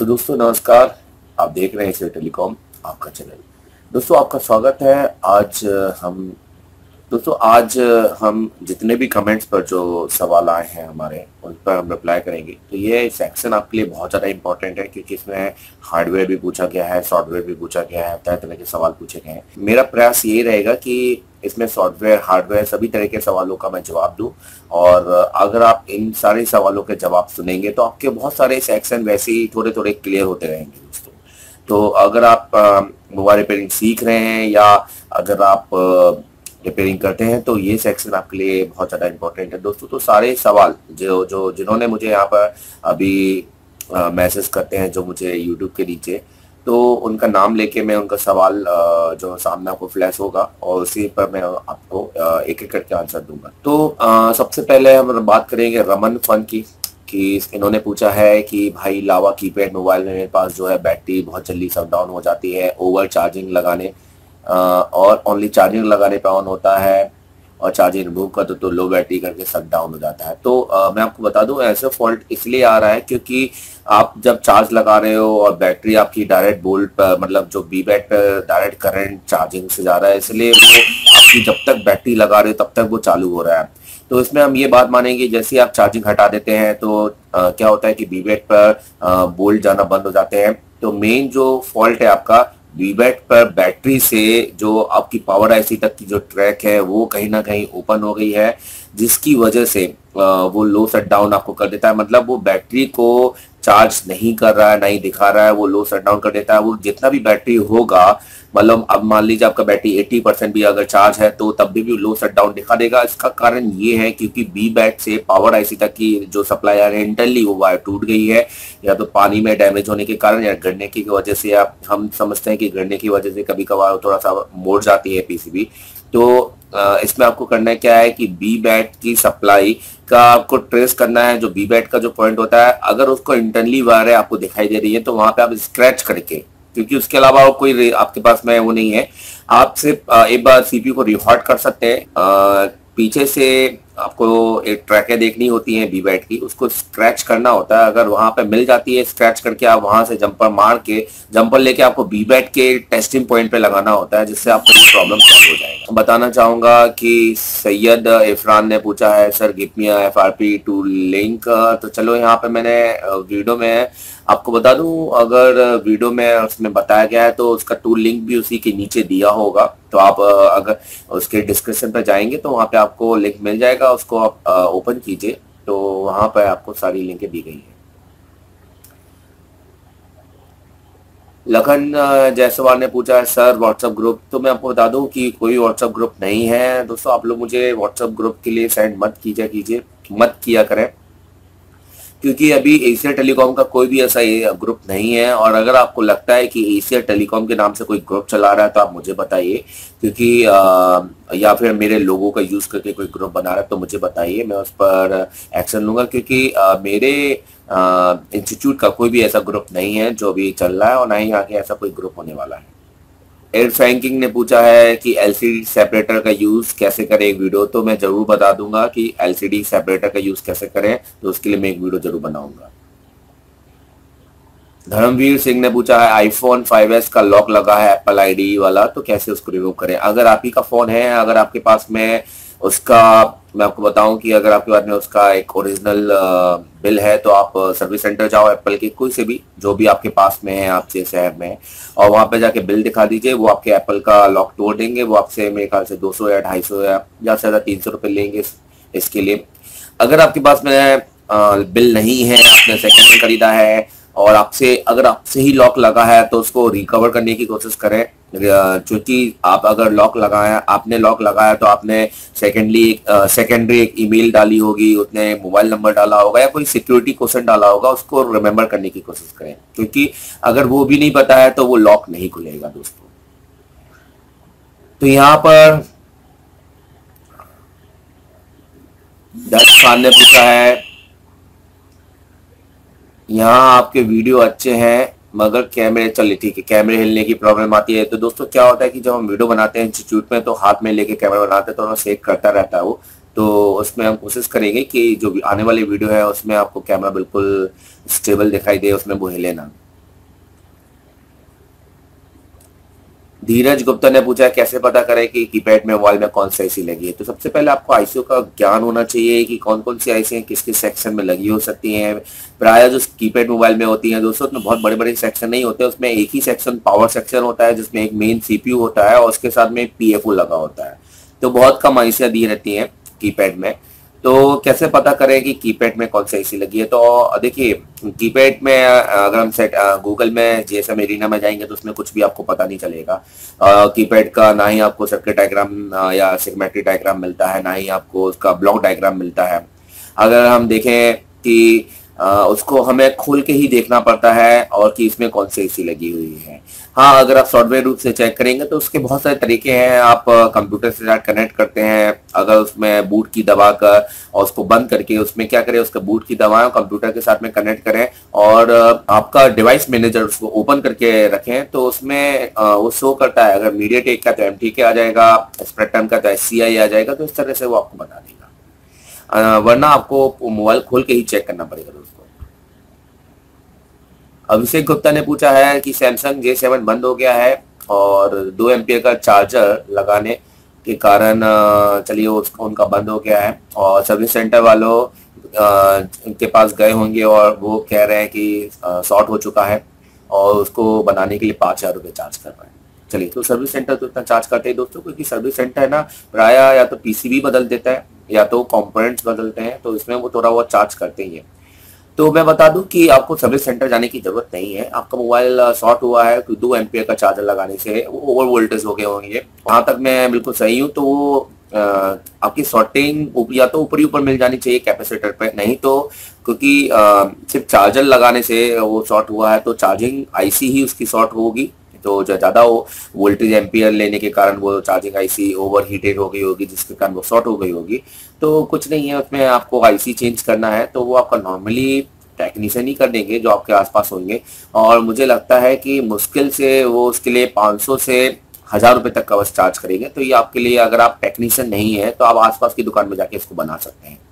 दोस्तों नमस्कार। आप देख रहे हैं एशिया टेलीकॉम आपका चैनल। दोस्तों आपका स्वागत है। आज हम जितने भी कमेंट्स पर जो सवाल आए हैं हमारे उन पर हम रिप्लाई करेंगे। तो ये सेक्शन आपके लिए बहुत ज़्यादा इंपॉर्टेंट है क्योंकि इसमें हार्डवेयर भी पूछा गया है, सॉफ्टवेयर भी पूछा गया है, तरह तरह के सवाल पूछे गए हैं। मेरा प्रयास ये रहेगा कि इसमें सॉफ्टवेयर हार्डवेयर सभी तरह के सवालों का मैं जवाब दूं। और अगर आप इन सारे सवालों के जवाब सुनेंगे तो आपके बहुत सारे सेक्शन वैसे ही थोड़े थोड़े क्लियर होते रहेंगे दोस्तों। तो अगर आप मोबाइल रिपेयरिंग सीख रहे हैं या अगर आप रिपेयरिंग करते हैं तो ये सेक्शन आपके लिए बहुत ज़्यादा इंपॉर्टेंट है दोस्तों। तो सारे सवाल जो जिन्होंने मुझे यहाँ पर अभी मैसेज करते हैं जो मुझे यूट्यूब के नीचे, तो उनका नाम लेके मैं उनका सवाल जो सामने आपको फ्लैश होगा और उसी पर मैं आपको एक एक करके आंसर दूंगा। तो सबसे पहले हम बात करेंगे रमन फन की कि इन्होंने पूछा है कि भाई लावा कीपैड मोबाइल में मेरे पास जो है बैटरी बहुत जल्दी शट डाउन हो जाती है, ओवर चार्जिंग लगाने और ओनली चार्जिंग लगाने पे ऑन होता है और चार्जिंग रिमूव कर दो तो लो बैटरी करके शट डाउन हो जाता है। तो मैं आपको बता दूं ऐसे फॉल्ट इसलिए आ रहा है क्योंकि आप जब चार्ज लगा रहे हो और बैटरी आपकी डायरेक्ट वोल्ट पर मतलब जो बी बैट पर डायरेक्ट करंट चार्जिंग से जा रहा है, इसलिए वो आपकी जब तक बैटरी लगा रहे हो तब तक वो चालू हो रहा है। तो इसमें हम ये बात मानेंगे जैसे ही आप चार्जिंग हटा देते हैं तो क्या होता है कि बी बैट पर वोल्ट जाना बंद हो जाते हैं। तो मेन जो फॉल्ट है आपका वीबैट पर बैटरी से जो आपकी पावर आईसी तक की जो ट्रैक है वो कहीं ना कहीं ओपन हो गई है, जिसकी वजह से वो लो शट डाउन आपको कर देता है। मतलब वो बैटरी को चार्ज नहीं कर रहा है, नहीं दिखा रहा है, वो लो शट डाउन कर देता है। वो जितना भी बैटरी होगा, मतलब अब मान लीजिए आपका बैटरी 80% भी अगर चार्ज है तो तब भी लो शट डाउन दिखा देगा। इसका कारण ये है क्योंकि बी बैट से पावर आईसी तक की जो सप्लाई है इंटरनली वो वायर टूट गई है, या तो पानी में डैमेज होने के कारण या गिरने की वजह से। हम समझते हैं कि गिरने की वजह से कभी कभार थोड़ा सा मोड़ जाती है पीसीबी। तो इसमें आपको करना क्या है कि बी बैट की सप्लाई का आपको ट्रेस करना है। जो बी बैट का जो पॉइंट होता है, अगर उसको इंटरनली वायर आपको दिखाई दे रही है तो वहां पे आप स्क्रैच करके, क्योंकि उसके अलावा और कोई आपके पास में वो नहीं है, आप सिर्फ एक बार सीपीयू को रिहॉट कर सकते हैं। पीछे से आपको एक ट्रैकें देखनी होती है बी बैट की, उसको स्क्रैच करना होता है। अगर वहां पे मिल जाती है स्क्रैच करके, आप वहां से जंपर लेके आपको बी बैट के टेस्टिंग पॉइंट पे लगाना होता है, जिससे आपको ये प्रॉब्लम सॉल्व हो जाएगा। बताना चाहूंगा कि सैयद इफरान ने पूछा है sir give me FRP tool link. तो चलो यहाँ पे मैंने वीडियो में आपको बता दूं, अगर वीडियो में उसमें बताया गया है तो उसका टूल लिंक भी उसी के नीचे दिया होगा। तो आप अगर उसके डिस्क्रिप्शन पर जाएंगे तो वहां पे आपको लिंक मिल जाएगा, उसको आप ओपन कीजिए तो वहां पर आपको सारी लिंकें दी गई है। लखन जायसवाल ने पूछा है सर व्हाट्सएप ग्रुप। तो मैं आपको बता दूं कि कोई व्हाट्सएप ग्रुप नहीं है दोस्तों। आप लोग मुझे व्हाट्सएप ग्रुप के लिए सेंड मत किया करें, क्योंकि अभी एशिया टेलीकॉम का कोई भी ऐसा ग्रुप नहीं है। और अगर आपको लगता है कि एशिया टेलीकॉम के नाम से कोई ग्रुप चला रहा है तो आप मुझे बताइए, क्योंकि या फिर मेरे लोगों का यूज करके कोई ग्रुप बना रहा है तो मुझे बताइए, मैं उस पर एक्शन लूंगा। क्योंकि मेरे इंस्टीट्यूट का कोई भी ऐसा ग्रुप नहीं है जो भी चल रहा है, और ना ही आगे ऐसा कोई ग्रुप होने वाला है। एयर फ्रैंकिंग ने पूछा है कि एलसीडी सेपरेटर का यूज कैसे करें एक वीडियो। तो मैं जरूर बता दूंगा कि एलसीडी सेपरेटर का यूज कैसे करें, तो उसके लिए मैं एक वीडियो जरूर बनाऊंगा। धर्मवीर सिंह ने पूछा है आईफोन 5s का लॉक लगा है एप्पल आईडी वाला, तो कैसे उसको रिमूव करें। अगर आप ही का फोन है, अगर आपके पास में उसका, मैं आपको बताऊं कि अगर आपके पास में उसका एक ओरिजिनल बिल है तो आप सर्विस सेंटर जाओ एप्पल के कोई से भी, जो भी आपके पास में है आपसे शहर में, और वहां पे जाके बिल दिखा दीजिए। वो आपके एप्पल का लॉक तोड़ देंगे। वो आपसे मेरे ख्याल से 200 या 250 या ज़्यादा से ज़्यादा 300 रुपये लेंगे इसके लिए। अगर आपके पास में बिल नहीं है, आपने सेकेंड हैंड खरीदा है और अगर आपसे ही लॉक लगा है तो उसको रिकवर करने की कोशिश करें। क्योंकि आपने लॉक लगाया तो आपने सेकेंडरी एक ईमेल डाली होगी, उसने मोबाइल नंबर डाला होगा या कोई सिक्योरिटी क्वेश्चन डाला होगा, उसको रिमेम्बर करने की कोशिश करें। क्योंकि अगर वो भी नहीं पता है तो वो लॉक नहीं खुलेगा दोस्तों। तो यहाँ पर दर्श खान ने पूछा है यहाँ आपके वीडियो अच्छे हैं मगर कैमरे, चलिए ठीक है, कैमरे हिलने की प्रॉब्लम आती है। तो दोस्तों क्या होता है कि जब हम वीडियो बनाते हैं इंस्टीट्यूट में तो हाथ में लेके कैमरा बनाते हैं तो सेक करता रहता है वो। तो उसमें हम कोशिश करेंगे कि जो भी आने वाली वीडियो है उसमें आपको कैमरा बिल्कुल स्टेबल दिखाई दे, उसमें वो हिले ना। धीरज गुप्ता ने पूछा कैसे पता करें कि कीपैड में मोबाइल में कौन सी आईसी लगी है। तो सबसे पहले आपको आईसीओ का ज्ञान होना चाहिए कि कौन कौन सी आईसी किस किस सेक्शन में लगी हो सकती हैं। प्राय जो कीपैड मोबाइल में होती हैं दोस्तों, उसमें बहुत बड़े बड़े सेक्शन नहीं होते, उसमें एक ही सेक्शन पावर सेक्शन होता है जिसमें एक मेन सीपीयू होता है और उसके साथ में पीएफओ लगा होता है। तो बहुत कम आईसियां दी रहती हैं कीपैड में। तो कैसे पता करें कि कीपैड में कौन सी आईसी लगी है। तो देखिए कीपैड में अगर हम सेट गूगल में जीएसएम एरिना में जाएंगे तो उसमें कुछ भी आपको पता नहीं चलेगा। कीपैड का ना ही आपको सर्किट डायग्राम या सेगमेंटरी डायग्राम मिलता है, ना ही आपको उसका ब्लॉक डायग्राम मिलता है। अगर हम देखें कि उसको हमें खोल के ही देखना पड़ता है और कि इसमें कौन सी आईसी लगी हुई है। हाँ, अगर आप सॉफ्टवेयर रूप से चेक करेंगे तो उसके बहुत सारे तरीके हैं। आप कंप्यूटर से साथ कनेक्ट करते हैं, अगर उसमें बूट की दबाकर और उसको बंद करके उसमें क्या करें, उसका बूट की दबाएं, कंप्यूटर के साथ में कनेक्ट करें और आपका डिवाइस मैनेजर उसको ओपन करके रखें तो उसमें वो शो करता है। अगर मीडियाटेक का तो एमटीके आ जाएगा, स्पेक्ट्रम का तो एससीआई आ जाएगा। तो इस तरह से वो आपको बता देगा, वरना आपको मोबाइल खोल के ही चेक करना पड़ेगा दोस्तों। अभिषेक गुप्ता ने पूछा है कि सैमसंग J7 बंद हो गया है और 2 एम्पियर का चार्जर लगाने के कारण चलिए उनका बंद हो गया है और सर्विस सेंटर वालों के पास गए होंगे और वो कह रहे हैं कि शॉर्ट हो चुका है और उसको बनाने के लिए 5,000 रुपये चार्ज कर रहे हैं। चलिए, तो सर्विस सेंटर तो इतना चार्ज करते हैं दोस्तों, क्योंकि सर्विस सेंटर है ना प्राय या तो पीसीबी बदल देता है या तो कंपोनेंट्स बदलते हैं, तो इसमें वो थोड़ा बहुत चार्ज करते ही है। तो मैं बता दूं कि आपको सर्विस सेंटर जाने की जरूरत नहीं है। आपका मोबाइल शॉर्ट हुआ है तो 2 एम्पियर का चार्जर लगाने से ओवर वोल्टेज हो गए होंगे, वहां तक मैं बिल्कुल सही हूँ। तो वो आपकी शॉर्टिंग या तो ऊपर ही ऊपर मिल जानी चाहिए कैपेसिटर पे, नहीं तो क्योंकि सिर्फ चार्जर लगाने से वो शॉर्ट हुआ है तो चार्जिंग आईसी ही उसकी शॉर्ट होगी। तो ज़्यादा वोल्टेज एम्पियर लेने के कारण वो चार्जिंग आईसी ओवर हीटेड हो गई होगी, जिसके कारण वो शॉर्ट हो गई होगी। तो कुछ नहीं है, उसमें आपको आईसी चेंज करना है तो वो आपका नॉर्मली टेक्नीशियन ही कर देंगे जो आपके आसपास होंगे। और मुझे लगता है कि मुश्किल से वो उसके लिए 500 से 1,000 रुपये तक का बस चार्ज करेंगे। तो ये आपके लिए, अगर आप टेक्नीशियन नहीं है तो आप आसपास की दुकान में जाके इसको बना सकते हैं।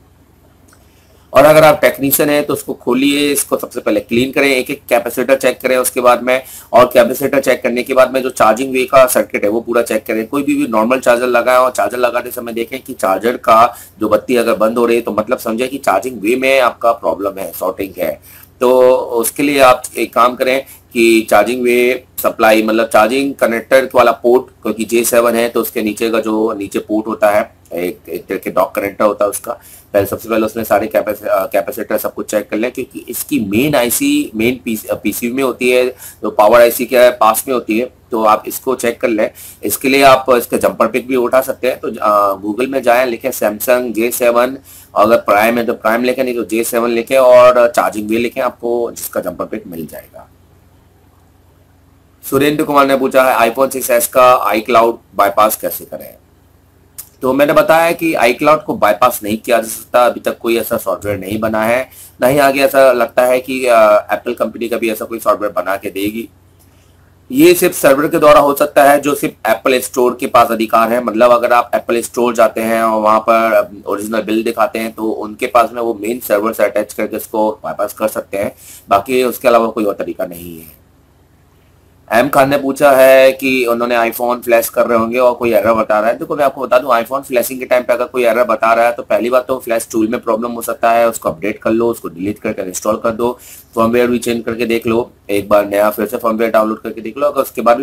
और अगर आप टेक्नीशियन है तो उसको खोलिए, इसको सबसे पहले क्लीन करें, एक एक कैपेसिटर चेक करें उसके बाद में, और कैपेसिटर चेक करने के बाद में जो चार्जिंग वे का सर्किट है वो पूरा चेक करें। कोई भी नॉर्मल चार्जर लगाएं और चार्जर लगाते समय देखें कि चार्जर का जो बत्ती अगर बंद हो रही है तो मतलब समझे कि चार्जिंग वे में आपका प्रॉब्लम है, शॉर्टिंग है। तो उसके लिए आप एक काम करें कि चार्जिंग वे सप्लाई मतलब चार्जिंग कनेक्टर वाला पोर्ट, क्योंकि J7 है तो उसके नीचे का जो नीचे पोर्ट होता है एक तरह के डॉक कनेक्टर होता है उसका, पहले सबसे पहले उसमें सारे कैपेसिटर सब कुछ चेक कर लें, क्योंकि इसकी मेन आईसी मेन पीसीबी में होती है, तो पावर आईसी के पास में होती है। तो आप इसको चेक कर लें। इसके लिए आप इसका जंपर पिक भी उठा सकते हैं। तो गूगल में जाएं, लिखें सैमसंग J7, अगर प्राइम है तो प्राइम लिखें, नहीं तो J7 लिखें और चार्जिंग वे लिखें, आपको जिसका जंपर पिक मिल जाएगा। सुरेंद्र कुमार ने पूछा है iPhone 6s का iCloud बाईपास कैसे करें। तो मैंने बताया कि iCloud को बाईपास नहीं किया जा सकता, अभी तक कोई ऐसा सॉफ्टवेयर नहीं बना है, ना ही आगे ऐसा लगता है कि एप्पल कंपनी का भी ऐसा कोई सॉफ्टवेयर बना के देगी। ये सिर्फ सर्वर के द्वारा हो सकता है जो सिर्फ एप्पल स्टोर के पास अधिकार है। मतलब अगर आप एप्पल स्टोर जाते हैं और वहां पर ओरिजिनल बिल दिखाते हैं तो उनके पास में वो मेन सर्वर से अटैच करके इसको बाईपास कर सकते हैं, बाकी उसके अलावा कोई और तरीका नहीं है। एम खान ने पूछा है कि उन्होंने आईफोन फ्लैश कर रहे होंगे और कोई एरर बता रहा है। तो मैं आपको बता दूं, आईफोन फ्लैशिंग के टाइम पे अगर कोई एरर बता रहा है तो पहली बात तो फ्लैश टूल में प्रॉब्लम हो सकता है, उसको अपडेट कर लो, उसको डिलीट करके इंस्टॉल कर दो, फर्मवेयर भी चेंज करके देख लो, एक बार नया फिर से फर्मवेयर डाउनलोड करके देख लो। अगर उसके बाद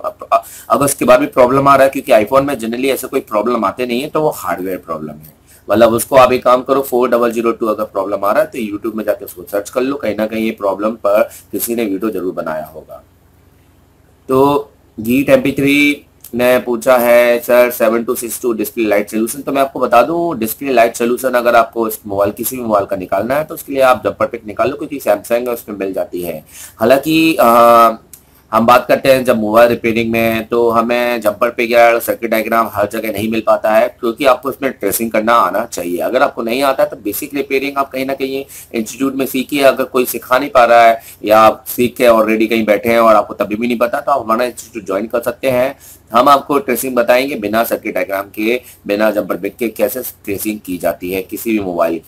भी प्रॉब्लम आ रहा है, क्योंकि आईफोन में जनरली ऐसे कोई प्रॉब्लम आते नहीं है, तो वो हार्डवेयर प्रॉब्लम है। मतलब उसको आप एक काम करो, 4002 अगर प्रॉब्लम आ रहा है तो यूट्यूब में जाके उसको सर्च कर लो, कहीं ना कहीं ये प्रॉब्लम पर किसी ने वीडियो जरूर बनाया होगा। तो Geet MP3 ने पूछा है सर 7262 डिस्प्ले लाइट सोल्यूशन। तो मैं आपको बता दूं, डिस्प्ले लाइट सोल्यूशन अगर आपको इस मोबाइल किसी भी मोबाइल का निकालना है तो उसके लिए आप जंपर पिक निकाल लो, क्योंकि सैमसंग है उसमें मिल जाती है। हालांकि हम बात करते हैं जब मोबाइल रिपेयरिंग में, तो हमें जंपर पिक या सर्किट डायग्राम हर जगह नहीं मिल पाता है, क्योंकि आपको इसमें ट्रेसिंग करना आना चाहिए। अगर आपको नहीं आता है तो बेसिक रिपेयरिंग आप कहीं ना कहीं इंस्टीट्यूट में सीखिए। अगर कोई सिखा नहीं पा रहा है या आप सीख के ऑलरेडी कहीं बैठे हैं और आपको तभी भी नहीं पता, तो आप हमारा इंस्टीट्यूट ज्वाइन कर सकते हैं। हम आपको ट्रेसिंग बताएंगे बिना सर्किट डायग्राम के, बिना जंपर पिक के कैसे ट्रेसिंग की जाती है किसी भी मोबाइल की।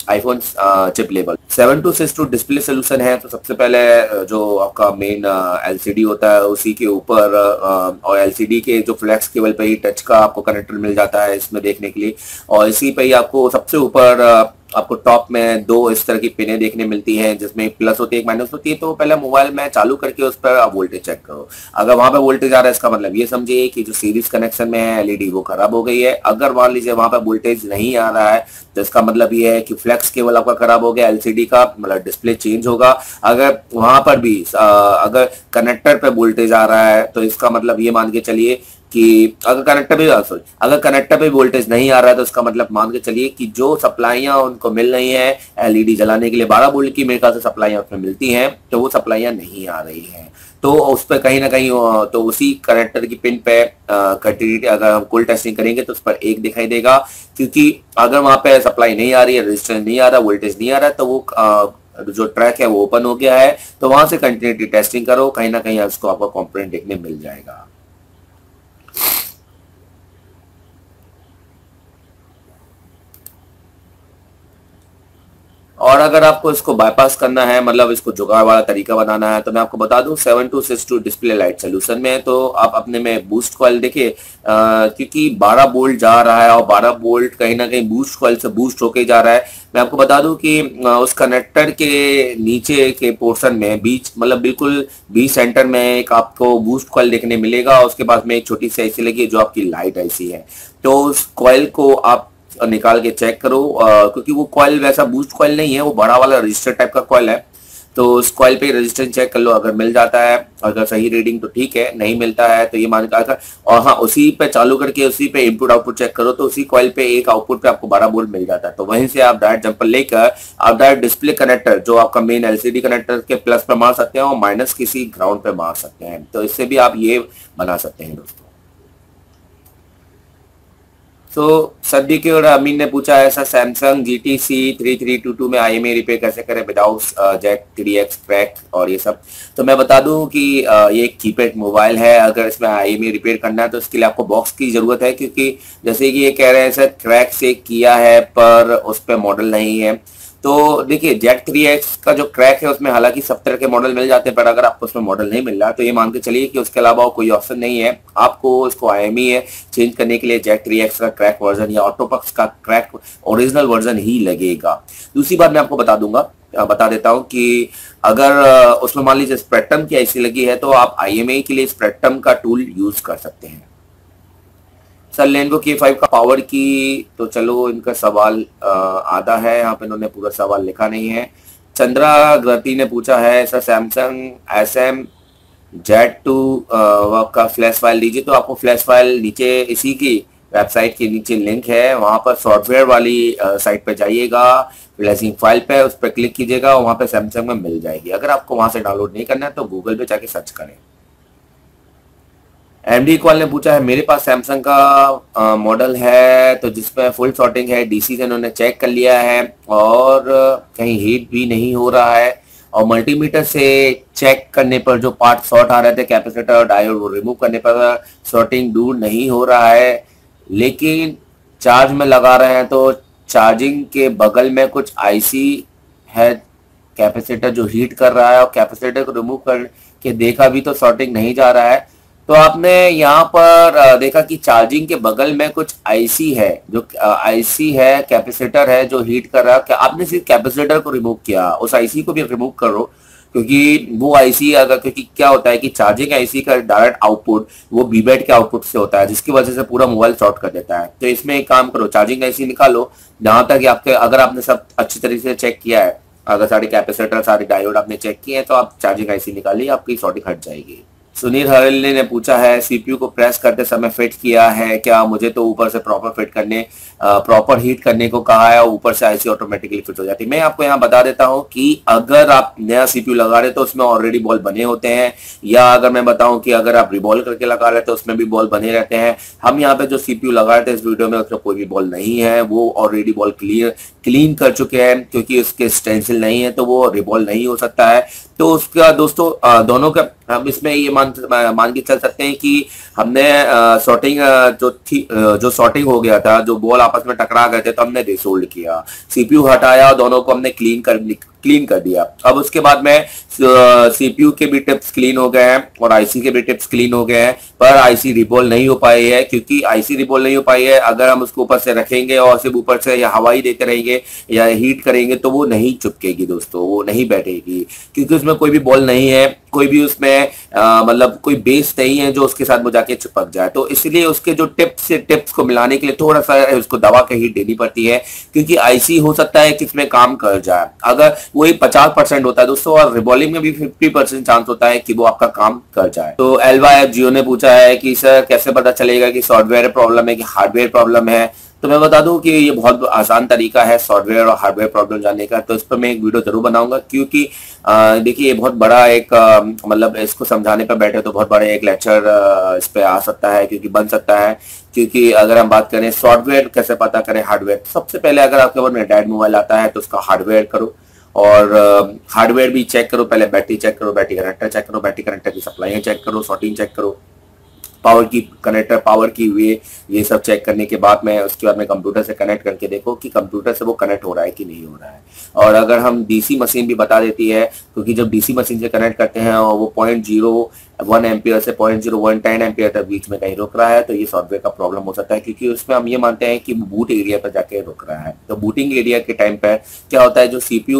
IPhone chip level. 7262 display solution है। तो सबसे पहले जो आपका मेन एलसीडी होता है उसी के ऊपर और एलसीडी के जो फ्लैक्स केबल पे ही टच का आपको कनेक्टर मिल जाता है इसमें देखने के लिए, और इसी पे ही आपको सबसे ऊपर आपको टॉप में दो इस तरह की पिनें देखने मिलती हैं जिसमें प्लस होती है एक माइनस होती है। तो पहले मोबाइल में चालू करके उस पर आप वोल्टेज चेक करो। अगर वहां पे वोल्टेज आ रहा है इसका मतलब ये समझिए कि जो सीरीज कनेक्शन में है एलईडी वो खराब हो गई है। अगर मान लीजिए वहां पे वोल्टेज नहीं आ रहा है तो इसका मतलब ये है कि फ्लैक्स केबल आपका खराब हो गया, एलसीडी का मतलब डिस्प्ले चेंज होगा। अगर वहां पर भी अगर कनेक्टर पे वोल्टेज आ रहा है तो इसका मतलब ये मान के चलिए कि अगर कनेक्टर पे वोल्टेज नहीं आ रहा है तो इसका मतलब मान के चलिए कि जो सप्लाइयां उनको मिल रही हैं एलईडी जलाने के लिए 12 वोल्ट की मेरे ख्याल से सप्लाइयां उसमें मिलती हैं, तो वो सप्लाइयां नहीं आ रही हैं। तो उस पर कहीं ना कहीं तो उसी कनेक्टर की पिन पे कंटिन्यूटी अगर हम कुल टेस्टिंग करेंगे तो उस पर 1 दिखाई देगा, क्योंकि अगर वहां पे सप्लाई नहीं आ रही है, रेजिस्टेंस नहीं आ रहा, वोल्टेज नहीं आ रहा, तो वो जो ट्रैक है वो ओपन हो गया है। तो वहां से कंटिन्यूटी टेस्टिंग करो, कहीं ना कहीं उसको आपको कंपोनेंट देखने मिल जाएगा। और अगर आपको इसको बाईपास करना है, मतलब इसको जुगाड़ वाला तरीका बनाना है, तो मैं आपको बता दूं 7262 डिस्प्ले लाइट सोल्यूशन में तो आप अपने में बूस्ट कॉइल देखिए, क्योंकि 12 वोल्ट जा रहा है और 12 वोल्ट कहीं ना कहीं बूस्ट कॉइल से बूस्ट होके जा रहा है। मैं आपको बता दूं कि उस कनेक्टर के नीचे के पोर्शन में बीच मतलब बिल्कुल बीच सेंटर में एक आपको बूस्ट कॉइल देखने मिलेगा, और उसके पास में एक छोटी सी आईसी लगी है जो आपकी लाइट आईसी है। तो उस कॉइल को आप निकाल के चेक करो, क्योंकि वो कॉइल वैसा बूस्ट कॉइल नहीं है, वो बड़ा वाला रजिस्टर टाइप का कॉइल है। तो उस कॉइल पे रेजिस्टेंस चेक कर लो, अगर मिल जाता है, अगर सही रीडिंग तो ठीक है, नहीं मिलता है तो ये मान कर, और हाँ उसी पे चालू करके उसी पे इनपुट आउटपुट चेक करो, तो उसी कॉइल पे एक आउटपुट पे आपको 12 वोल्ट मिल जाता है। तो वहीं से आप डायरेक्ट जंपर लेकर आप डायरेक्ट डिस्प्ले कनेक्टर जो आपका मेन एलसीडी कनेक्टर के प्लस पे मार सकते हैं और माइनस किसी ग्राउंड पे मार सकते हैं। तो इससे भी आप ये बना सकते हैं दोस्तों। तो सद्दीकी और अमीन ने पूछा है सर सैमसंग GTC 3322 में IMEI रिपेयर कैसे करें विदाउट जैक 3X क्रैक और ये सब। तो मैं बता दूं कि ये एक कीपैड मोबाइल है, अगर इसमें IMEI रिपेयर करना है तो इसके लिए आपको बॉक्स की जरूरत है, क्योंकि जैसे कि ये कह रहे हैं सर क्रैक से किया है पर उस पर मॉडल नहीं है। तो देखिए जैक 3X का जो क्रैक है उसमें हालांकि सब तरह के मॉडल मिल जाते हैं, पर अगर आपको उसमें मॉडल नहीं मिल रहा तो ये मान के चलिए कि उसके अलावा कोई ऑप्शन नहीं है। आपको इसको IMEI चेंज करने के लिए जैक 3X का क्रैक वर्जन या ऑटोपक्स का क्रैक ओरिजिनल वर्जन ही लगेगा। दूसरी बात मैं आपको बता देता हूं कि अगर उसमें मान लीजिए स्पेक्ट्रम की आईसी लगी है तो आप IMEI के लिए स्पेक्ट्रम का टूल यूज कर सकते हैं। सर लेनोवो K5 का पावर की, तो चलो इनका सवाल आधा है, यहाँ पे इन्होंने पूरा सवाल लिखा नहीं है। चंद्रा ग्रती ने पूछा है सर सैमसंग SM Z2 का फ्लैश फाइल दीजिए। तो आपको फ्लैश फाइल नीचे इसी की वेबसाइट के नीचे लिंक है, वहां पर सॉफ्टवेयर वाली साइट पे जाइएगा, फ्लैशिंग फाइल पे उस पर क्लिक कीजिएगा, वहां पे सैमसंग में मिल जाएगी। अगर आपको वहां से डाउनलोड नहीं करना है तो गूगल पे जाके सर्च करें। एमडी इकबाल ने पूछा है मेरे पास सैमसंग का मॉडल है तो जिसमें फुल शॉर्टिंग है, डीसी से इन्होंने चेक कर लिया है और कहीं हीट भी नहीं हो रहा है, और मल्टीमीटर से चेक करने पर जो पार्ट शॉर्ट आ रहे थे कैपेसिटर और डायोड वो रिमूव करने पर शॉर्टिंग दूर नहीं हो रहा है, लेकिन चार्ज में लगा रहे हैं तो चार्जिंग के बगल में कुछ आईसी है कैपेसिटर जो हीट कर रहा है, और कैपेसिटर को रिमूव करके देखा भी तो शॉर्टिंग नहीं जा रहा है। तो आपने यहाँ पर देखा कि चार्जिंग के बगल में कुछ आईसी है, जो आईसी है कैपेसिटर है जो हीट कर रहा है। क्या आपने सिर्फ कैपेसिटर को रिमूव किया, उस आईसी को भी रिमूव करो, क्योंकि वो आईसी अगर, क्योंकि क्या होता है कि चार्जिंग आईसी का डायरेक्ट आउटपुट वो बीबेड के आउटपुट से होता है, जिसकी वजह से पूरा मोबाइल शॉर्ट कर देता है। तो इसमें एक काम करो, चार्जिंग आईसी निकालो, जहां तक आपके अगर आपने सब अच्छी तरीके से चेक किया है, अगर सारे कैपेसिटर सारे डायोड आपने चेक किए हैं तो आप चार्जिंग आईसी निकालिए, आपकी शॉर्टिंग हट जाएगी। सुनील हरेली ने पूछा है सीपीयू को प्रेस करते समय फिट किया है क्या, मुझे तो ऊपर से प्रॉपर फिट करने प्रॉपर हीट करने को कहा है और ऊपर से आईसी ऑटोमेटिकली फिट हो जाती है। मैं आपको यहाँ बता देता हूँ कि अगर आप नया सीपीयू लगा रहे तो उसमें ऑलरेडी बॉल बने होते हैं, या अगर मैं बताऊं कि अगर आप रिबॉल्व करके लगा रहे तो उसमें भी बॉल बने रहते हैं। हम यहाँ पे जो सीपीयू लगा रहे थे इस वीडियो में उसमें कोई भी बॉल नहीं है, वो ऑलरेडी बॉल क्लीन कर चुके हैं, क्योंकि उसके स्टेंसिल नहीं है तो वो रिबॉल्व नहीं हो सकता है। तो उसका दोस्तों दोनों का हम इसमें ये मान के चल सकते हैं कि हमने सॉर्टिंग जो थी जो सॉर्टिंग हो गया था, जो बॉल आपस में टकरा गए थे, तो हमने डिसोल्ड किया, सीपीयू हटाया, दोनों को हमने क्लीन कर दिया। अब उसके बाद में सीपीयू के भी टिप्स क्लीन हो गए हैं और आईसी के भी टिप्स क्लीन हो गए हैं, पर आईसी रिबॉल नहीं हो पाई है। क्योंकि आईसी रिबॉल नहीं हो पाई है, अगर हम उसको ऊपर से रखेंगे और सिर्फ ऊपर से या हवाई देते रहेंगे या हीट करेंगे तो वो नहीं चिपकेगी दोस्तों, वो नहीं बैठेगी, क्योंकि उसमें कोई भी बॉल नहीं है, कोई भी उसमें मतलब कोई बेस नहीं है जो उसके साथ में जाके चिपक जाए। तो इसलिए उसके जो टिप्स को मिलाने के लिए थोड़ा सा उसको दबा के हीट देनी पड़ती है, क्योंकि आईसी हो सकता है कि इसमें काम कर जाए। अगर वही 50% होता है दोस्तों, और रिबॉलिंग में भी 50% चांस होता है कि वो आपका काम कर जाए। तो एल्वा एफ जियो ने पूछा है कि सर कैसे पता चलेगा कि सॉफ्टवेयर प्रॉब्लम है कि हार्डवेयर प्रॉब्लम है। तो मैं बता दूं कि ये बहुत आसान तरीका है सॉफ्टवेयर और हार्डवेयर प्रॉब्लम जानने का। तो इस पर मैं एक वीडियो जरूर बनाऊंगा, क्योंकि देखिए ये बहुत बड़ा एक मतलब इसको समझाने पर बैठे तो बहुत बड़ा एक लेक्चर इस पे आ सकता है, क्योंकि बन सकता है। क्योंकि अगर हम बात करें सॉफ्टवेयर कैसे पता करें हार्डवेयर, सबसे पहले अगर आपके पास में एंड्रॉइड मोबाइल आता है तो उसका हार्डवेयर करो, और हार्डवेयर भी चेक करो, पहले बैटरी चेक करो, बैटरी कनेक्टर चेक करो, बैटरी कनेक्टर की सप्लाई चेक करो, सॉर्टिंग चेक करो, पावर की कनेक्टर पावर की वे, ये सब चेक करने के बाद में उसके बाद में कंप्यूटर से कनेक्ट करके देखो कि कंप्यूटर से वो कनेक्ट हो रहा है कि नहीं हो रहा है। और अगर हम डीसी मशीन भी बता देती है, क्योंकि जब डीसी मशीन से कनेक्ट करते हैं और वो 0.01 एम्पियर से 0.0110 एम्पियर तक बीच में कहीं रुक रहा है, तो ये सॉफ्टवेयर का प्रॉब्लम हो सकता है, क्योंकि उसमें हम ये मानते हैं कि बूट एरिया पर जाके रुक रहा है। तो बूटिंग एरिया के टाइम पर क्या होता है, जो सीपीयू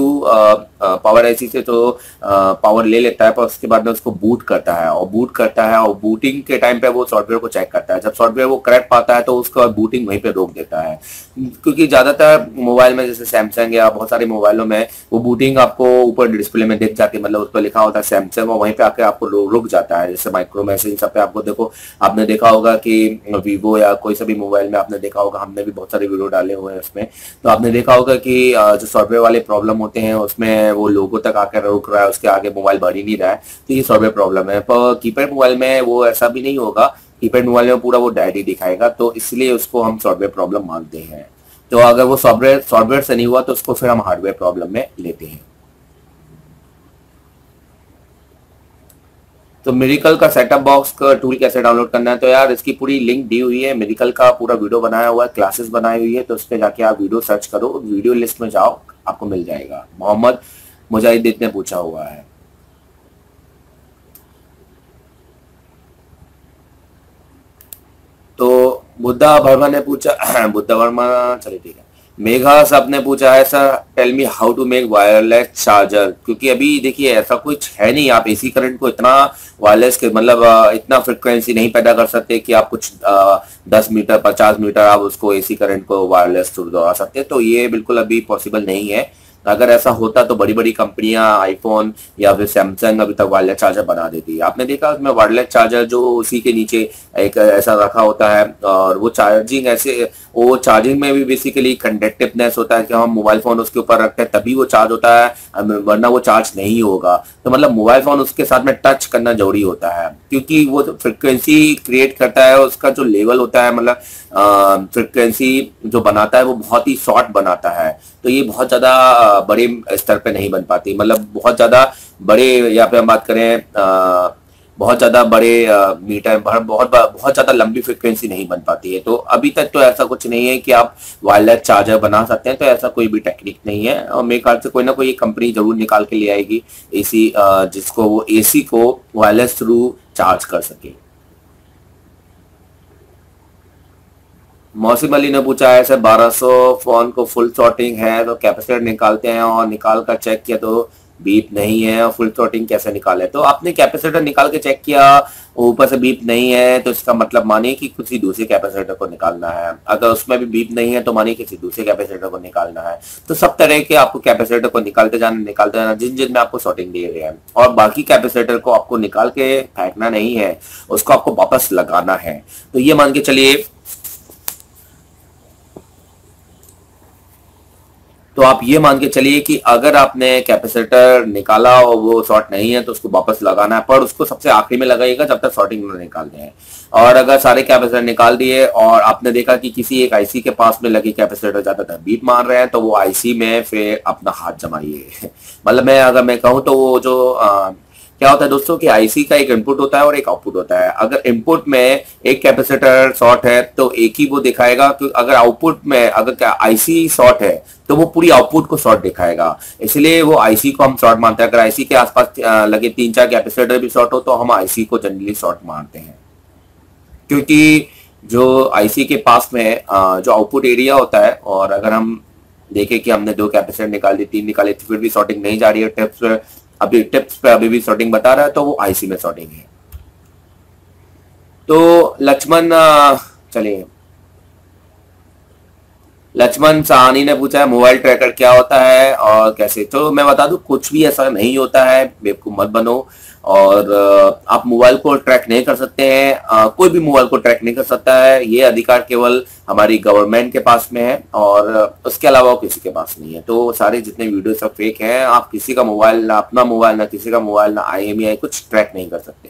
पावर आईसी से तो पावर ले लेता है, पर उसके बाद में उसको बूट करता है, और बूटिंग के टाइम पे वो सॉफ्टवेयर को चेक करता है। जब सॉफ्टवेयर वो करेक्ट पाता है तो उसका बूटिंग वहीं पे रोक देता है। क्योंकि ज्यादातर मोबाइल में जैसे सैमसंग या बहुत सारे मोबाइलों में वो बूटिंग आपको ऊपर डिस्प्ले में दिख जाती है, मतलब उस पर लिखा होता है सैमसंग, और वहीं पे आके आपको रुक जाता है। जैसे माइक्रोमैक्स इन सब पे आपको देखो, आपने देखा होगा कि वीवो या कोई सा भी मोबाइल में आपने देखा होगा, हमने भी बहुत सारे वीडियो डाले हुए हैं उसमें, तो आपने देखा होगा कि जो सॉफ्टवेयर वाले प्रॉब्लम होते हैं उसमें वो लोगो तक आकर रुक रहा है, उसके आगे मोबाइल बढ़ ही नहीं रहा है, तो ये सॉफ्टवेयर प्रॉब्लम है। पर कीपैड मोबाइल में वो ऐसा भी नहीं होगा, कीपैड मोबाइल में पूरा वो डायरी दिखाएगा, तो इसलिए उसको हम सॉफ्टवेयर प्रॉब्लम मानते हैं। तो अगर वो सॉफ्टवेयर से नहीं हुआ तो उसको फिर हम हार्डवेयर प्रॉब्लम में लेते हैं। तो मिरेकल का सेटअप बॉक्स का टूल कैसे डाउनलोड करना है, तो यार इसकी पूरी लिंक दी हुई है, मिरेकल का पूरा वीडियो बनाया हुआ है, क्लासेस बनाई हुई है, तो उस पर जाके आप वीडियो सर्च करो, वीडियो लिस्ट में जाओ, आपको मिल जाएगा। मोहम्मद मुजाहिद ने पूछा हुआ है। तो बुद्धा वर्मा ने पूछा बुद्धा वर्मा, चलिए ठीक है। मेघा सब ने पूछा है sir tell me how to make wireless charger, क्योंकि अभी देखिए ऐसा कुछ है नहीं, आप एसी करंट को इतना वायरलेस के मतलब इतना फ्रिक्वेंसी नहीं पैदा कर सकते कि आप कुछ 10 मीटर 50 मीटर आप उसको एसी करंट को वायरलेस थ्रू दौड़ा सकते, तो ये बिल्कुल अभी पॉसिबल नहीं है। अगर ऐसा होता तो बड़ी बड़ी कंपनियां आईफोन या फिर सैमसंग अभी तक वायरलेस चार्जर बना देती है। आपने देखा उसमें वायरलेस चार्जर जो उसी के नीचे एक ऐसा रखा होता है, और वो चार्जिंग में भी बेसिकली कंडक्टिवनेस होता है कि हम मोबाइल फोन उसके ऊपर रखते हैं तभी वो चार्ज होता है, वरना वो चार्ज नहीं होगा। तो मतलब मोबाइल फोन उसके साथ में टच करना जरूरी होता है, क्योंकि वो फ्रिक्वेंसी क्रिएट करता है, उसका जो लेवल होता है मतलब फ्रिक्वेंसी जो बनाता है वो बहुत ही शॉर्ट बनाता है। तो ये बहुत ज्यादा बड़े स्तर पे नहीं बन पाती, मतलब बहुत ज्यादा बड़े, यहाँ पे हम बात करें बहुत ज्यादा बड़े मीटर, बहुत ज्यादा लंबी फ्रिक्वेंसी नहीं बन पाती है। तो अभी तक तो ऐसा कुछ नहीं है कि आप वायरलेस चार्जर बना सकते हैं, तो ऐसा कोई भी टेक्निक नहीं है, और मेरे ख्याल से कोई ना कोई कंपनी जरूर निकाल के ले आएगी एसी जिसको वो एसी को वायरलेस थ्रू चार्ज कर सके। मौसम अली ने पूछा है सर 1200 फोन को फुल शॉर्टिंग है तो कैपेसिटर निकालते हैं और निकाल कर चेक किया तो बीप नहीं है, और फुल शॉर्टिंग कैसे निकाले। तो आपने कैपेसिटर निकाल के चेक किया ऊपर से बीप नहीं है तो इसका मतलब मानिए कि किसी दूसरे कैपेसिटर को निकालना है, अगर उसमें भी बीप नहीं है तो मानिए किसी दूसरे कैपेसिटर को निकालना है। तो सब तरह के आपको कैपेसिटर को निकालते जाना जिन जिन में आपको शॉर्टिंग दिए गए हैं, और बाकी कैपेसिटर को आपको निकाल के फेंकना नहीं है, उसको आपको वापस लगाना है। तो ये मान के चलिए तो आप ये मान के चलिए कि अगर आपने कैपेसिटर निकाला और वो शॉर्ट नहीं है तो उसको वापस लगाना है, पर उसको सबसे आखिरी में लगाइएगा जब तक शॉर्टिंग ना निकाल दें। और अगर सारे कैपेसिटर निकाल दिए और आपने देखा कि किसी एक आईसी के पास में लगे कैपेसिटर ज्यादातर बीप मार रहे हैं, तो वो आईसी में फिर अपना हाथ जमाइए। मतलब मैं कहूँ तो वो जो क्या होता है दोस्तों कि आईसी का एक इनपुट होता है और एक आउटपुट होता है। अगर इनपुट में एक कैपेसिटर शॉर्ट है तो एक ही वो दिखाएगा, कि अगर आउटपुट में अगर आईसी शॉर्ट है तो वो पूरी आउटपुट को शॉर्ट दिखाएगा। इसलिए वो आईसी को हम शॉर्ट मानते हैं। अगर आईसी के आसपास लगे 3-4 कैपेसिटर भी शॉर्ट हो तो हम आईसी को जनरली शॉर्ट मानते हैं, क्योंकि जो आईसी के पास में जो आउटपुट एरिया होता है, और अगर हम देखें कि हमने 2 कैपेसिटर निकाल दी, 3 निकाले, फिर भी शॉर्टिंग नहीं जा रही है, टिप्स पे अभी भी शॉर्टिंग बता रहा है, तो वो आईसी में शॉर्टिंग है। तो चलिए, लक्ष्मण साहनी ने पूछा है मोबाइल ट्रैकर क्या होता है और कैसे। तो मैं बता दूं, कुछ भी ऐसा नहीं होता है, बेवकूफ मत बनो। और आप मोबाइल को ट्रैक नहीं कर सकते हैं, कोई भी मोबाइल को ट्रैक नहीं कर सकता है। ये अधिकार केवल हमारी गवर्नमेंट के पास में है और उसके अलावा किसी के पास नहीं है। तो सारे जितने वीडियो सब फेक हैं। आप किसी का मोबाइल, ना अपना मोबाइल, ना किसी का मोबाइल, ना IMEI कुछ ट्रैक नहीं कर सकते।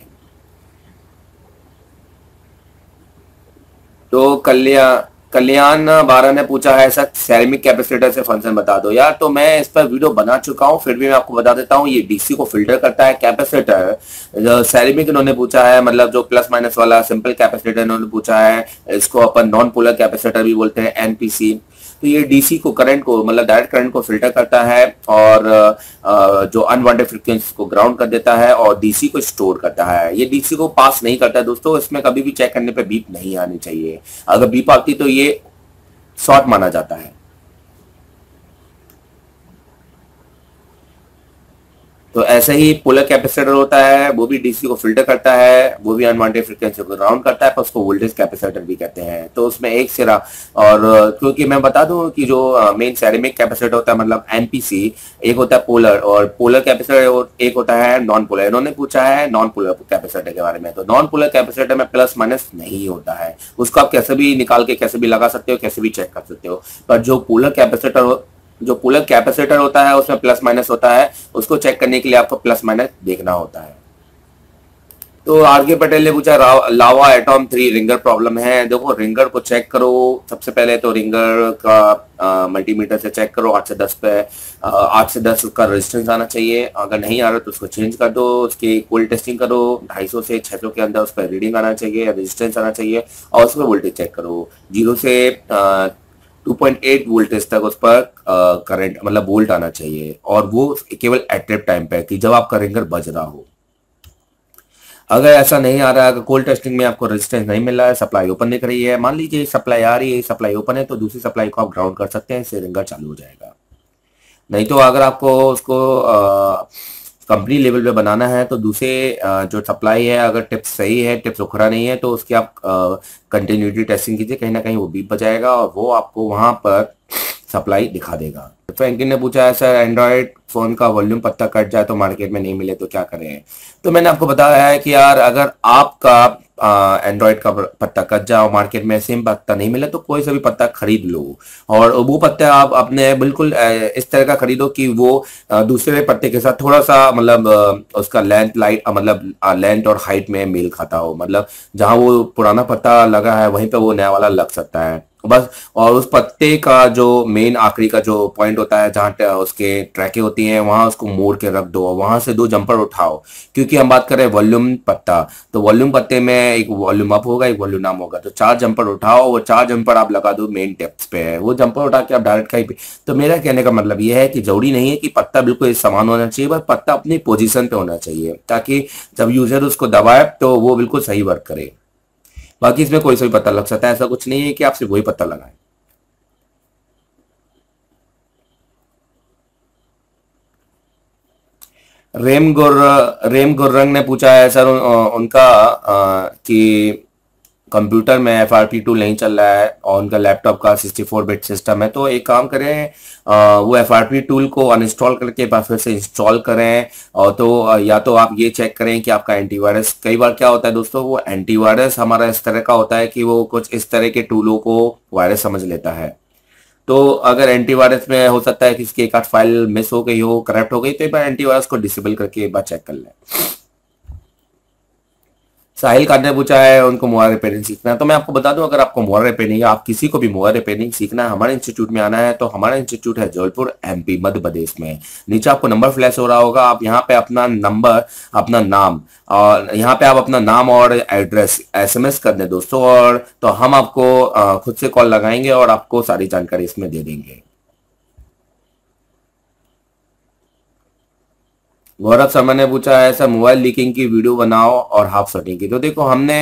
तो कल्याण 12 ने पूछा है सर सेरेमिक कैपेसिटर से फंक्शन बता दो यार। तो मैं इस पर वीडियो बना चुका हूं, फिर भी मैं आपको बता देता हूं। ये डीसी को फिल्टर करता है कैपेसिटर। सेरेमिक इन्होंने पूछा है, मतलब जो प्लस माइनस वाला सिंपल कैपेसिटर इन्होंने पूछा है, इसको अपन नॉन पोलर कैपेसिटर भी बोलते हैं, NPC। तो ये डीसी को, करंट को, मतलब डायरेक्ट करंट को फिल्टर करता है और जो अनवांटेड फ्रीक्वेंसी को ग्राउंड कर देता है और डीसी को स्टोर करता है। ये डीसी को पास नहीं करता है दोस्तों। इसमें कभी भी चेक करने पे बीप नहीं आनी चाहिए। अगर बीप आती तो ये शॉर्ट माना जाता है। तो ऐसे ही पोलर कैपेसिटर होता है, वो भी डीसी को फिल्टर करता है, वो भी अनवांटेड फ्रीक्वेंसी को ग्राउंड करता है, पर उसको वोल्टेज कैपेसिटर भी कहते हैं। तो उसमें एक सिरा, और क्योंकि मैं बता दूं कि जो मेन सेरेमिक कैपेसिटर होता है, मतलब NPC, एक होता है पोलर, और पोलर कैपेसिटर एक होता है नॉन पोलर। इन्होंने पूछा है नॉन पोलर कैपेसिटर के बारे में। तो नॉन पोलर कैपेसिटर में प्लस माइनस नहीं होता है, उसको आप कैसे भी निकाल के कैसे भी लगा सकते हो, कैसे भी चेक कर सकते हो। पर जो पोलर कैपेसिटर होता है उसमें प्लस माइनस होता है, उसको चेक करने के लिए आपको प्लस माइनस देखना होता है। तो RK पटेल ने पूछा लावा एटॉम 3 रिंगर प्रॉब्लम है। देखो, रिंगर को चेक करो। सबसे पहले तो रिंगर का मल्टीमीटर से चेक करो 8 से 10 पे। 8 से 10 उसका रेजिस्टेंस आना चाहिए। अगर नहीं आ रहा तो उसको चेंज कर दो। उसकी कोल्ड टेस्टिंग करो, 250 से 600 के अंदर उस पर रीडिंग आना चाहिए, रेजिस्टेंस आना चाहिए, और उसमें वोल्टेज चेक करो। 0 से 2.8 वोल्टेज तक उस पर करंट, मतलब वोल्ट आना चाहिए, और वो केवल एक्टिव टाइम पे, कि जब आपका रिंगर बज रहा हो। अगर ऐसा नहीं आ रहा है, अगर कोल्ड टेस्टिंग में आपको रेजिस्टेंस नहीं मिल रहा है, सप्लाई ओपन दिख रही है, मान लीजिए सप्लाई आ रही है, सप्लाई ओपन है, तो दूसरी सप्लाई को आप ग्राउंड कर सकते हैं, इससे रिंगर चालू हो जाएगा। नहीं तो अगर आपको उसको कंपनी लेवल पे बनाना है तो दूसरे जो सप्लाई है, अगर टिप्स सही है, टिप्स उखड़ा नहीं है, तो उसकी आप कंटिन्यूटी टेस्टिंग कीजिए, कहीं ना कहीं वो बीप बजाएगा और वो आपको वहां पर सप्लाई दिखा देगा। फ्रैंकिन ने पूछा है सर एंड्रॉयड फोन का वॉल्यूम पत्ता कट जाए तो मार्केट में नहीं मिले तो क्या करें। तो मैंने आपको बताया है कि यार, अगर आपका एंड्रॉयड का पत्ता कट जाओ, मार्केट में सेम पत्ता नहीं मिले, तो कोई सा भी पत्ता खरीद लो, और वो पत्ता आप अपने बिल्कुल इस तरह का खरीदो कि वो दूसरे पत्ते के साथ थोड़ा सा, मतलब उसका लेंथ और हाइट में मेल खाता हो। मतलब जहां वो पुराना पत्ता लगा है वहीं पे वो नया वाला लग सकता है बस। और उस पत्ते का जो मेन आखिरी का जो पॉइंट होता है, जहाँ उसके ट्रैके होती हैं, वहां उसको मोड़ के रख दो और वहां से 2 जंपर उठाओ। क्योंकि हम बात करें वॉल्यूम पत्ता, तो वॉल्यूम पत्ते में एक वॉल्यूम अप होगा, एक वॉल्यूम डाउन होगा। तो 4 जंपर उठाओ, वो 4 जंपर आप लगा दो मेन टिप्स पे है, वो जंपर उठा के आप डायरेक्ट कहीं पे। तो मेरा कहने का मतलब यह है कि जरूरी नहीं है कि पत्ता बिल्कुल समान होना चाहिए, बस पत्ता अपनी पोजीशन पे होना चाहिए, ताकि जब यूजर उसको दबाए तो वो बिल्कुल सही वर्क करे। बाकी इसमें कोई सा भी पत्ता लग सकता है, ऐसा कुछ नहीं है कि आप सिर्फ वही पत्ता लगाएं। रेम गुर्रंग ने पूछा है सर उनका कि कंप्यूटर में FRP टूल नहीं चल रहा है और उनका लैपटॉप का 64 बिट सिस्टम है। तो एक काम करें, वो FRP टूल को अनइंस्टॉल करके फिर से इंस्टॉल करें। और तो या तो आप ये चेक करें कि आपका एंटीवायरस, कई बार क्या होता है दोस्तों, वो एंटीवायरस हमारा इस तरह का होता है कि वो कुछ इस तरह के टूलों को वायरस समझ लेता है। तो अगर एंटीवायरस में हो सकता है कि इसकी एक आध फाइल मिस हो गई हो, करप्ट हो गई, तो एक बार एंटीवायरस को डिसेबल करके एक बार चेक कर लें। साहिल खान ने पूछा है उनको मोबाइल रिपेयरिंग सीखना है। तो मैं आपको बता दूं, अगर आपको मोबाइल रिपेयरिंग या आप किसी को भी मोबाइल रिपेयरिंग सीखना है, हमारे इंस्टीट्यूट में आना है, तो हमारा इंस्टीट्यूट है जबलपुर एमपी मध्य प्रदेश में। नीचे आपको नंबर फ्लैश हो रहा होगा, आप यहाँ पे अपना नंबर, अपना नाम, और यहाँ पे आप अपना नाम और एड्रेस एसएमएस कर दें दोस्तों, और तो हम आपको खुद से कॉल लगाएंगे और आपको सारी जानकारी इसमें दे देंगे। गौरव शर्मा ने पूछा है सर मोबाइल लीकिंग की वीडियो बनाओ और हाफ सेटिंग की। तो देखो हमने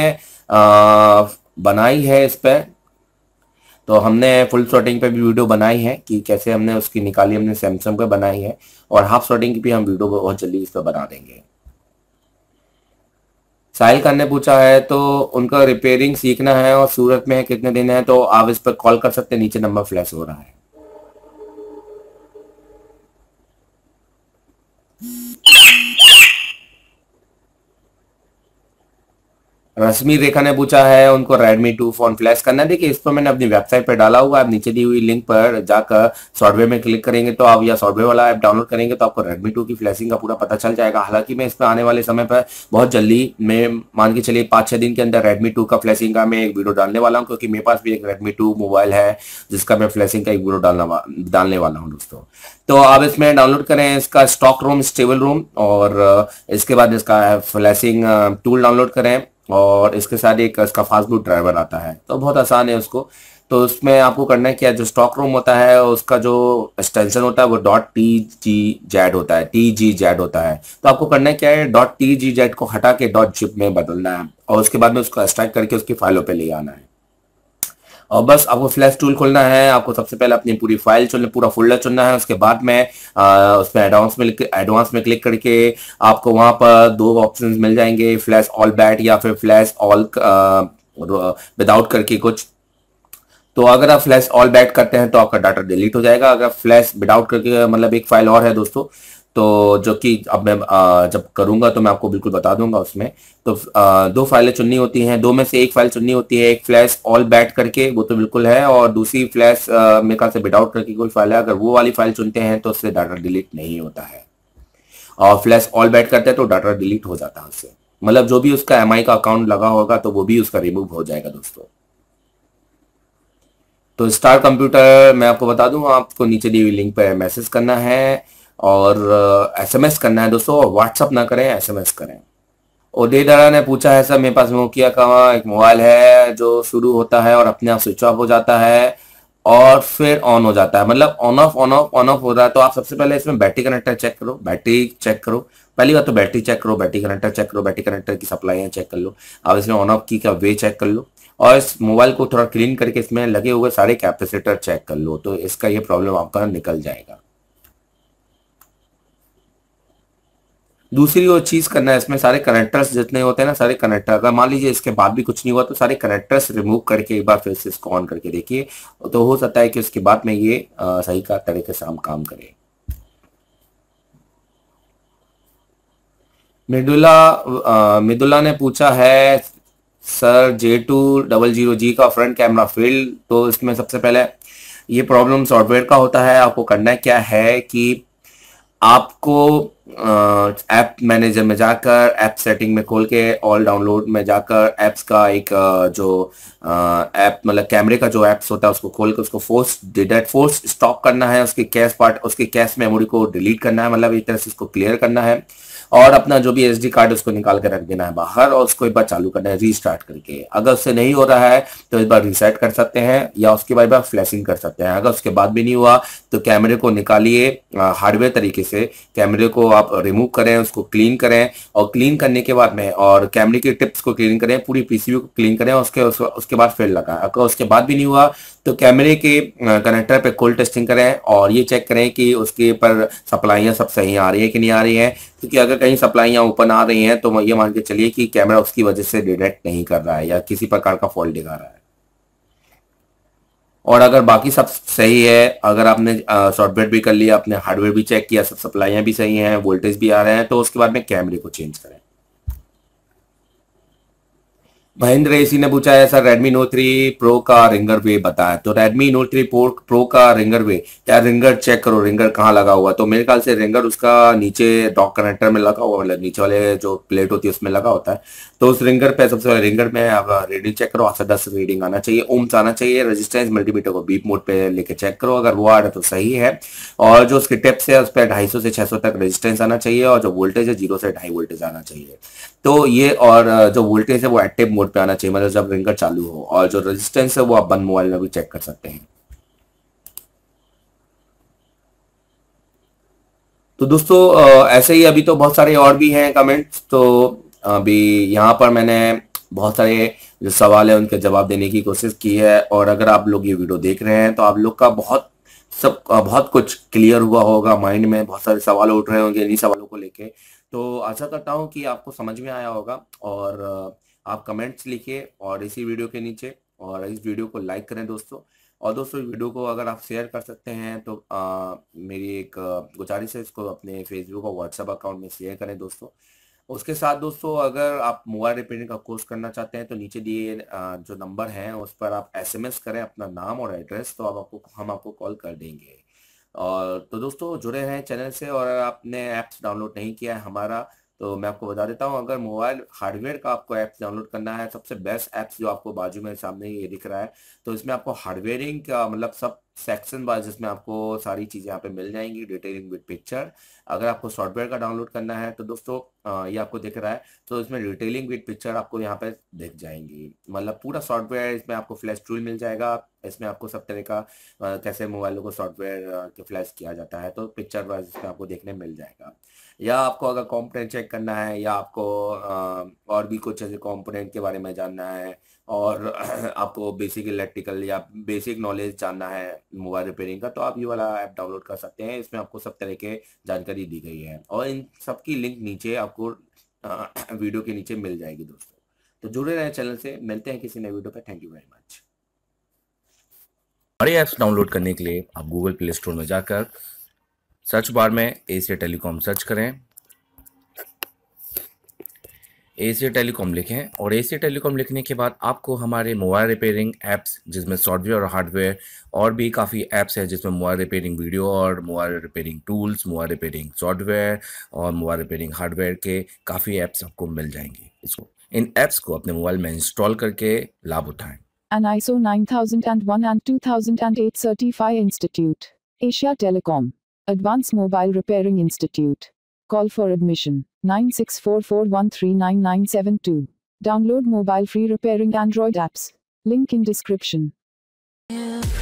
बनाई है इस पे, तो हमने फुल शॉटिंग पे भी वीडियो बनाई है कि कैसे हमने उसकी निकाली, हमने सैमसंग पे बनाई है, और हाफ शॉटिंग की भी हम वीडियो बहुत जल्दी इस पे बना देंगे। साहिल खान ने पूछा है तो उनका रिपेयरिंग सीखना है और सूरत में है, कितने दिन है, तो आप इस पर कॉल कर सकते हैं, नीचे नंबर फ्लैश हो रहा है। रश्मि रेखा ने पूछा है उनको Redmi 2 फोन फ्लैश करना है। देखिए इस पर मैंने अपनी वेबसाइट पर डाला हुआ है, आप नीचे दी हुई लिंक पर जाकर सॉफ्टवेयर में क्लिक करेंगे तो आप, या सॉफ्टवेयर वाला ऐप डाउनलोड करेंगे तो आपको Redmi 2 की फ्लैशिंग का पूरा पता चल जाएगा। हालांकि मैं इस पर आने वाले समय पर बहुत जल्दी, मैं मान के चलिए 5-6 दिन के अंदर Redmi 2 का फ्लैशिंग का मैं एक वीडियो डालने वाला हूँ, क्योंकि मेरे पास भी एक Redmi 2 मोबाइल है जिसका मैं फ्लैशिंग का एक वीडियो डालने वाला हूँ दोस्तों। तो आप इसमें डाउनलोड करें इसका स्टॉक रूम, स्टेबल रूम, और इसके बाद इसका फ्लैशिंग टूल डाउनलोड करें, और इसके साथ एक इसका फास्टबूट ड्राइवर आता है, तो बहुत आसान है उसको। तो उसमें आपको करना है क्या, जो स्टॉक रूम होता है उसका जो एक्सटेंशन होता है वो .tgz होता है, tgz होता है। तो आपको करना है क्या है, .tgz को हटा के .zip में बदलना है, और उसके बाद में उसको एक्सट्रैक्ट करके उसकी फाइलों पे ले आना है। और बस आपको फ्लैश टूल खोलना है, आपको सबसे पहले अपनी पूरी फाइल चुनना, पूरा फोल्डर चुनना है। उसके बाद में उसमें एडवांस में क्लिक करके आपको वहां पर दो ऑप्शंस मिल जाएंगे, फ्लैश ऑल बैट या फिर फ्लैश ऑल विदाउट करके कुछ। तो अगर आप फ्लैश ऑल बैक करते हैं तो आपका डाटा डिलीट हो जाएगा। अगर फ्लैश विदाउट करके, मतलब एक फाइल और है दोस्तों, तो जो कि अब मैं जब करूंगा तो मैं आपको बिल्कुल बता दूंगा उसमें। तो दो फाइलें चुननी होती हैं, दो में से एक फाइल चुननी होती है, एक फ्लैश ऑल बैट करके वो तो बिल्कुल है, और दूसरी फ्लैश मेरे ख्याल से विदाउट करके कोई फाइल है। अगर वो वाली फाइल चुनते हैं तो उससे डाटा डिलीट नहीं होता है, और फ्लैश ऑल बैट करते हैं तो डाटा डिलीट हो जाता है उससे, मतलब जो भी उसका एमआई का अकाउंट लगा होगा तो वो भी उसका रिमूव हो जाएगा दोस्तों। तो स्टार कंप्यूटर मैं आपको बता दूं, आपको नीचे दी हुई लिंक पर मैसेज करना है और एसएमएस करना है दोस्तों, व्हाट्सअप ना करें, एसएमएस करें। उदय दारा ने पूछा है सर मेरे पास नोकिया का एक मोबाइल है जो शुरू होता है और अपने आप स्विच ऑफ हो जाता है और फिर ऑन हो जाता है, मतलब on off on off on off हो रहा है। तो आप सबसे पहले इसमें बैटरी कनेक्टर चेक करो, बैटरी चेक करो। पहली बात तो बैटरी चेक करो, बैटरी कनेक्टर चेक करो, बैटरी कनेक्टर की सप्लाई चेक कर लो। आप इसमें ऑन ऑफ की का वे चेक कर लो, और इस मोबाइल को थोड़ा क्लीन करके इसमें लगे हुए सारे कैपेसिटर चेक कर लो, तो इसका ये प्रॉब्लम आपका निकल जाएगा। दूसरी और चीज करना है, इसमें सारे कनेक्टर्स जितने होते हैं ना, सारे कनेक्टर, अगर मान लीजिए इसके बाद भी कुछ नहीं हुआ तो सारे कनेक्टर्स रिमूव करके एक बार फिर से इसको ऑन करके देखिए, तो हो सकता है कि उसके बाद में ये सही का तरीके से हम काम करें। मृदुला ने पूछा है सर J200G का फ्रंट कैमरा फेल, तो इसमें सबसे पहले ये प्रॉब्लम सॉफ्टवेयर का होता है। आपको करना क्या है कि आपको ऐप मैनेजर में जाकर, ऐप सेटिंग में खोल के, ऑल डाउनलोड में जाकर ऐप्स का एक जो ऐप, मतलब कैमरे का जो ऐप्स होता है उसको खोल के उसको फोर्स स्टॉप करना है, उसकी कैश मेमोरी को डिलीट करना है, मतलब एक तरह से उसको क्लियर करना है, और अपना जो भी एसडी कार्ड उसको निकाल कर रख देना है बाहर, और उसको एक बार चालू करना है रीस्टार्ट करके। अगर उससे नहीं हो रहा है तो एक बार रीसेट कर सकते हैं, या उसके बाद फ्लैशिंग कर सकते हैं। अगर उसके बाद भी नहीं हुआ तो कैमरे को निकालिए, हार्डवेयर तरीके से कैमरे को आप रिमूव करें, उसको क्लीन करें, और क्लीन करने के बाद में, और कैमरे की टिप्स को क्लीन करें, पूरी पीसीबी को क्लीन करें, उसके बाद फिर लगाएं। अगर उसके बाद भी नहीं हुआ तो कैमरे के कनेक्टर पे कोल्ड टेस्टिंग करें, और ये चेक करें कि उसके ऊपर सप्लाइयाँ सब सही आ रही है कि नहीं आ रही है, क्योंकि अगर कहीं सप्लाइयाँ ओपन आ रही हैं तो ये मान के चलिए कि कैमरा उसकी वजह से डिटेक्ट नहीं कर रहा है या किसी प्रकार का फॉल्ट दिखा रहा है। और अगर बाकी सब सही है, अगर आपने सॉफ्टवेयर भी कर लिया, आपने हार्डवेयर भी चेक किया, सब सप्लाइयाँ भी सही हैं, वोल्टेज भी आ रहे हैं, तो उसके बाद में कैमरे को चेंज करें। महेंद्र एसी ने पूछा है सर Redmi Note 3 Pro का रिंगर वे बताएं। तो Redmi Note 3 Pro का रिंगर वे, या रिंगर चेक करो रिंगर कहाँ लगा हुआ है। तो मेरे ख्याल से रिंगर उसका नीचे डॉक कनेक्टर में लगा हुआ, मतलब नीचे वाले जो प्लेट होती है उसमें लगा होता है। तो उस रिंगर पे सबसे पहले रिंगर में आप रीडिंग चेक करो, 8 से 10 रीडिंग आना चाहिए, ओम्स आना चाहिए। रेजिस्टेंस मल्टीमीटर को बीप मोड पे लेके चेक करो, अगर वो आ रहा है तो सही है। और जो उसके टिप्स है उस पर 250 से 600 तक रेजिस्टेंस आना चाहिए, और जो वोल्टेज है 0 से 2.5 वोल्टेज आना चाहिए। तो ये, और जो वोल्टेज है वो एक्टिव मोड पे आना चाहिए, मतलब जब रिंगर चालू हो। और जो रेजिस्टेंस है वो आप बंद मोबाइल में भी चेक कर सकते हैं। तो दोस्तों ऐसे ही अभी तो बहुत सारे और भी हैं कमेंट्स। तो अभी यहाँ पर मैंने बहुत सारे जो सवाल है उनके जवाब देने की कोशिश की है। और अगर आप लोग ये वीडियो देख रहे हैं तो आप लोग का बहुत कुछ क्लियर हुआ होगा, माइंड में बहुत सारे सवाल उठ रहे होंगे इन्हीं सवालों को लेके। तो आशा करता हूँ कि आपको समझ में आया होगा। और आप कमेंट्स लिखिए और इसी वीडियो के नीचे, और इस वीडियो को लाइक करें दोस्तों। और दोस्तों इस वीडियो को अगर आप शेयर कर सकते हैं तो मेरी एक गुजारिश है, इसको अपने फेसबुक और व्हाट्सएप अकाउंट में शेयर करें दोस्तों। उसके साथ दोस्तों अगर आप मोबाइल रिपेयरिंग का कोर्स करना चाहते हैं तो नीचे दिए जो नंबर हैं उस पर आप एसएमएस करें अपना नाम और एड्रेस, तो हम आपको कॉल कर देंगे। और तो दोस्तों जुड़े हैं चैनल से, और अगर आपने ऐप्स डाउनलोड नहीं किया है हमारा, तो मैं आपको बता देता हूं, अगर मोबाइल हार्डवेयर का आपको ऐप्स डाउनलोड करना है, सबसे बेस्ट ऐप्स जो आपको बाजू में सामने ये दिख रहा है, तो इसमें आपको हार्डवेयरिंग का मतलब सब सेक्शन वाइज इसमें आपको सारी चीज़ें यहाँ पे मिल जाएंगी, डिटेलिंग विद पिक्चर। अगर आपको सॉफ्टवेयर का डाउनलोड करना है तो दोस्तों ये आपको दिख रहा है, तो इसमें डिटेलिंग विद पिक्चर आपको यहाँ पे दिख जाएंगी, मतलब पूरा सॉफ्टवेयर। इसमें आपको फ्लैश टूल मिल जाएगा, इसमें आपको सब तरह का कैसे मोबाइलों को सॉफ्टवेयर के फ्लैश किया जाता है, तो पिक्चर वाइज इसमें आपको देखने मिल जाएगा। या आपको अगर कंपोनेंट चेक करना है, या आपको और भी कुछ ऐसे कंपोनेंट के बारे में जानना है, और आपको बेसिक इलेक्ट्रिकल या बेसिक नॉलेज जानना है मोबाइल रिपेयरिंग का, तो आप ये वाला ऐप डाउनलोड कर सकते हैं। इसमें आपको सब तरह के जानकारी दी गई है, और इन सब की लिंक नीचे आपको वीडियो के नीचे मिल जाएगी दोस्तों। तो जुड़े रहें चैनल से, मिलते हैं किसी नए वीडियो पे। Thank you very much. हमारे ऐप्स डाउनलोड करने के लिए आप गूगल प्ले स्टोर में जाकर सर्च बार में एशिया टेलीकॉम सर्च करें, एशिया टेलीकॉम लिखें, और एशिया टेलीकॉम लिखने के बाद आपको हमारे मोबाइल रिपेयरिंग ऐप्स, जिसमें सॉफ्टवेयर और हार्डवेयर और भी काफ़ी ऐप्स हैं, जिसमें मोबाइल रिपेयरिंग वीडियो और mobile repairing tools, mobile repairing software और मोबाइल रिपेयरिंग हार्डवेयर के काफ़ी ऐप्स आपको मिल जाएंगे। इसको इन ऐप्स को अपने मोबाइल में इंस्टॉल करके लाभ उठाएं। An ISO 9001 and 2008 Certified Institute. Asia Telecom. Advanced Mobile Repairing Institute. Call for admission 9644139972. Download mobile free repairing Android apps. Link in description.